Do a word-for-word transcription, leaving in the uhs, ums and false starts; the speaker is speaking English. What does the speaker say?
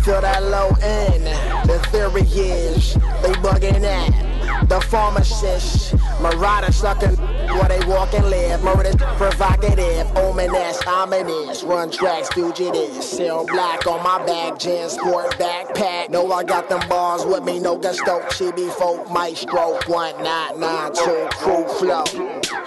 feel that low end. The theory is they bugging that. The pharmacist, marauder sucking where they walk and live. Murder provocative, ominous, ominous. Run tracks, fugitive. Sell black on my back, gin sport backpack. Know I got them bars with me, no gusto. She be folk, maestro. One nine nine two crew flow.